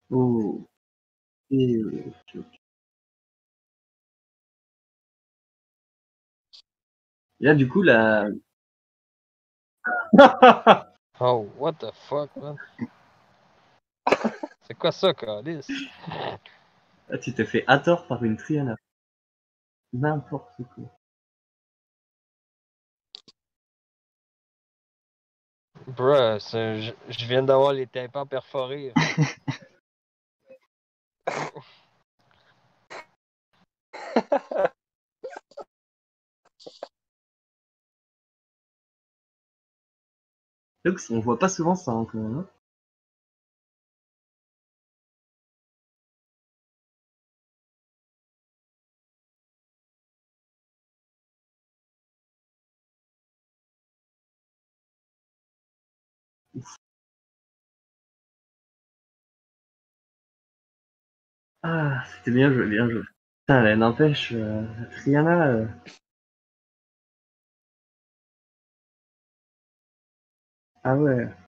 Oh. Et ok. Et là, du coup, la... Oh, what the fuck, man? C'est quoi ça, Calice? Ah, tu t'es fait à tort par une Triana. N'importe quoi. Bruh, je viens d'avoir les tympans perforés. Donc, on voit pas souvent ça encore, hein. Ah, c'était bien joué, bien joué. Putain, elle n'empêche, Triana. Ah ouais.